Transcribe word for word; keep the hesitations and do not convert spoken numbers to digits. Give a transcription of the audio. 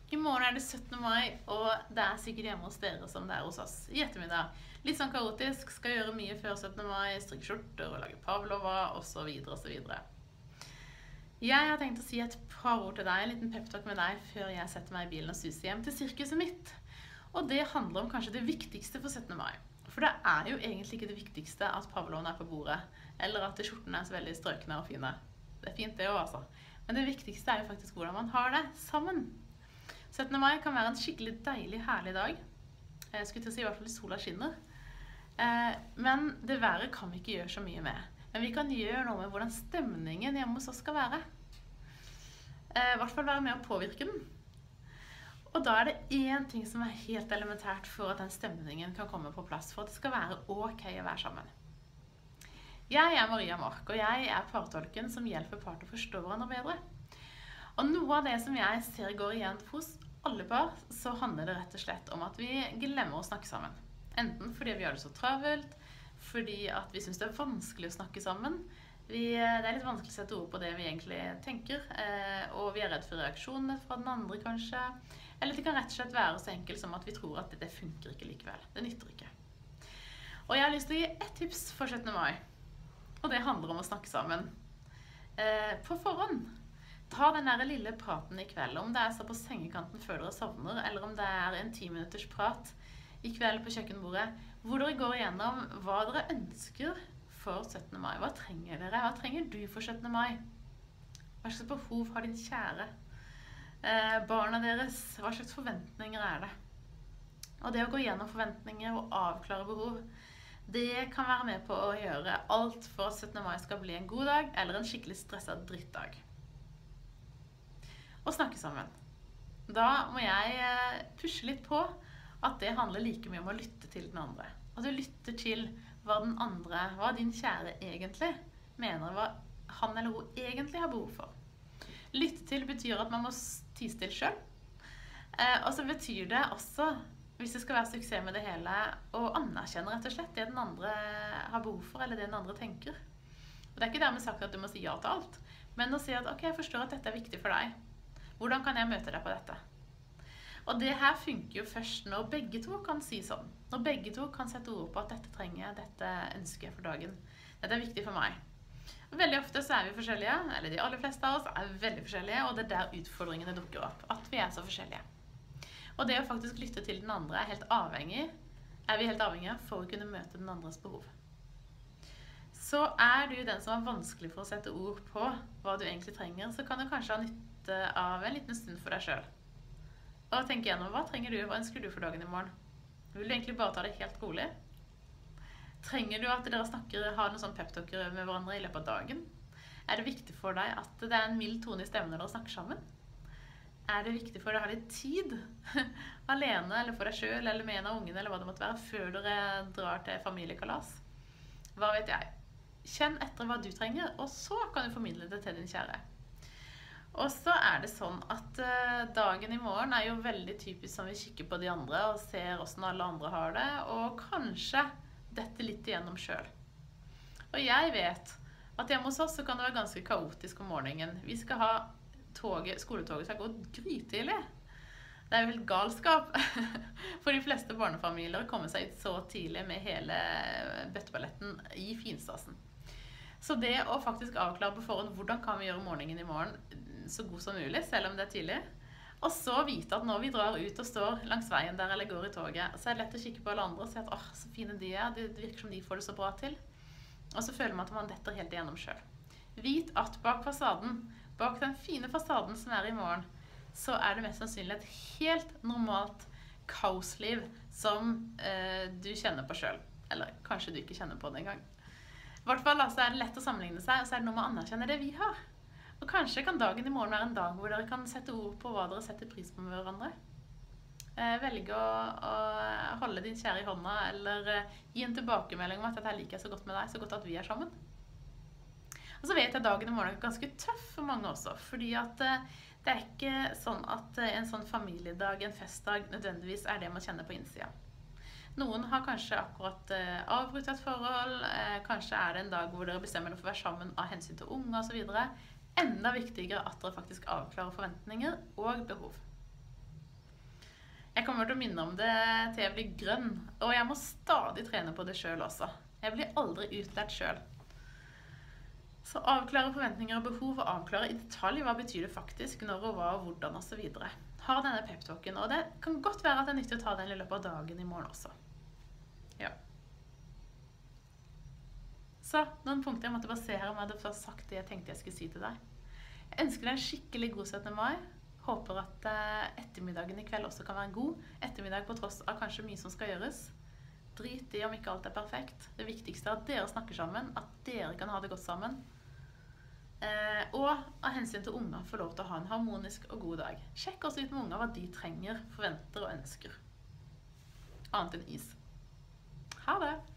I morgen er det syttende mai, og det er sikkert hjemme hos dere som det er hos oss i ettermiddag. Litt sånn kaotisk, skal gjøre mye før syttende mai, strikke skjorter og lage pavlova, og så videre og så videre. Jeg har tenkt å si et par ord til deg, en liten peptalk med deg, før jeg setter meg i bilen og suser hjem til sirkuset mitt. Og det handler om kanskje det viktigste for syttende mai. For det er jo egentlig ikke det viktigste at pavloven er på bordet, eller at skjortene er så veldig strøkne og fine. Det er fint det også, altså. Men det viktigste er jo faktisk hvordan man har det sammen. syttende mai kan være en skikkelig deilig, herlig dag. Jeg skulle til å si i hvert fall sola skinner. Men det været kan vi ikke gjøre så mye med. Men vi kan gjøre noe med hvordan stemningen hjemme hos oss skal være. I hvert fall være med å påvirke den. Og da er det én ting som er helt elementært for at den stemningen kan komme på plass, for at det skal være ok å være sammen. Jeg er Maria Mark, og jeg er partolken som hjelper par til å forstå hverandre bedre. Og noe av det som jeg ser går igjen hos alle par, så handler det rett og slett om at vi glemmer å snakke sammen. Enten fordi vi har det så travelt, fordi at vi synes det er vanskelig å snakke sammen. Vi, det er litt vanskelig å sette ord på det vi egentlig tenker, og vi er redd for reaksjonene fra den andre kanskje. Eller det kan rett og slett være så enkelt som at vi tror at det funker ikke likevel. Det nytter ikke. Og jeg har lyst til å gi ett tips for syttende mai, og det handler om å snakke sammen. På forhånd. Ta den der lille praten i kveld, om det er så på sengekanten før dere sovner, eller om det er en ti minutters prat i kveld på kjøkkenbordet, hvor dere går igjennom hva dere ønsker for syttende mai. Hva trenger dere? Hva trenger du for syttende mai? Hva slags behov har din kjære? Eh, barna deres, hva slags forventninger er det? Og det å gå gjennom forventninger og avklare behov, det kan være med på å gjøre alt for at syttende mai skal bli en god dag, eller en skikkelig stresset drittdag. Og snakke sammen. Da må jeg pushe litt på at det handler like mye om å lytte til den andre. At du lytter til hva den andre, hva din kjære egentlig mener, hva han eller hun egentlig har behov for. Lytte til betyr at man må tie stille selv. Eh, og så betyr det også, hvis det skal være suksess med det hele, å anerkjenne rett og slett det den andre har behov for, eller det den andre tenker. Og det er ikke dermed sagt at du må si ja til alt, men å si at ok, jeg forstår at dette er viktig for deg. Hvordan kan jeg møte deg på dette? Og det her funker jo først når begge to kan si sånn. Når begge to kan sette ord på at dette trenger jeg, dette ønsker jeg for dagen. Dette er viktig for meg. Og veldig ofte så er vi forskjellige, eller de aller fleste av oss er veldig forskjellige, og det er der utfordringene dukker opp, at vi er så forskjellige. Og det å faktisk lytte til den andre er helt avhengig, er vi helt avhengige for å kunne møte den andres behov. Så er du den som er vanskelig for å sette ord på hva du egentlig trenger, så kan du kanskje ha nytte av en liten stund for deg selv. Og tenk igjennom, hva trenger du, hva ønsker du for dagen i morgen? Vil du egentlig bare ta det helt rolig? Trenger du at dere snakker, har noen sånne peptalker med hverandre i løpet av dagen? Er det viktig for deg at det er en mild tone i stemmen når dere snakker sammen? Er det viktig for deg å ha litt tid alene, eller for deg selv, eller med en av ungene, eller hva det måtte være, før dere drar til familiekalas? Hva vet jeg? Kjenn etter hva du trenger, og så kan du formidle det til din kjære. Og så er det sånn at uh, dagen i morgen er jo veldig typisk som vi kikker på de andre og ser hvordan alle andre har det, og kanskje dette litt igjennom selv. Og jeg vet at hjemme hos oss så kan det være ganske kaotisk om morgenen. Vi skal ha toget, skoletoget skal gå grytidlig. Det er jo helt galskap for de fleste barnefamilier å komme seg ut så tidlig med hele bøtteballetten i finstasen. Så det å faktisk avklare på forhånd hvordan kan vi gjøre morgenen i morgen så god som mulig, selv om det er tidlig. Og så vite at når vi drar ut og står langs veien der eller går i toget, så er det lett å kikke på alle andre og si at åh, så fine de er, det virker som de får det så bra til. Og så føler man at man detter helt igjennom selv. Vit at bak fasaden, bak den fine fasaden som er i morgen, så er det mest sannsynlig et helt normalt kaosliv som eh, du kjenner på selv. Eller kanskje du ikke kjenner på det engang. I hvert fall altså, er det lett å sammenligne seg, og så er det noe med å anerkjenne det vi har. Og kanskje kan dagen i morgen være en dag hvor dere kan sette ord på hva dere setter pris på med hverandre. Eh, velge å, å holde din kjære i hånda, eller eh, gi en tilbakemelding om at dette liker jeg så godt med deg, så godt at vi er sammen. Og så vet jeg at dagen i morgen er ganske tøff for mange også, fordi at eh, det er ikke sånn at eh, en sånn familiedag, en festdag, nødvendigvis er det man kjenner på innsida. Noen har kanskje akkurat eh, avbrutt et forhold, eh, kanskje er det en dag hvor dere bestemmer dere for å være sammen av hensyn til unge og så videre. Enda viktigere at dere faktisk avklarer forventninger og behov. Jeg kommer til å minne om det til jeg blir grønn, og jeg må stadig trene på det selv også. Jeg blir aldri utlært selv. Så avklare forventninger og behov, og avklare i detalj hva betyr det faktisk, når og hva og hvordan og så videre. Ha denne pep-talken, og det kan godt være at det er nyttig å ta den i løpet av dagen i morgen også. Ja. Så, noen punkter jeg måtte basere om jeg hadde først sagt det jeg tenkte jeg skulle si til deg. Jeg ønsker deg en skikkelig god syttende mai. Håper at eh, ettermiddagen i kveld også kan være en god ettermiddag på tross av kanskje mye som skal gjøres. Drit i om ikke alt er perfekt. Det viktigste er at dere snakker sammen, at dere kan ha det godt sammen. Eh, og av hensyn til unger får lov til å ha en harmonisk og god dag. Sjekk også ut med unger hva de trenger, forventer og ønsker. Annet enn is. Ha det!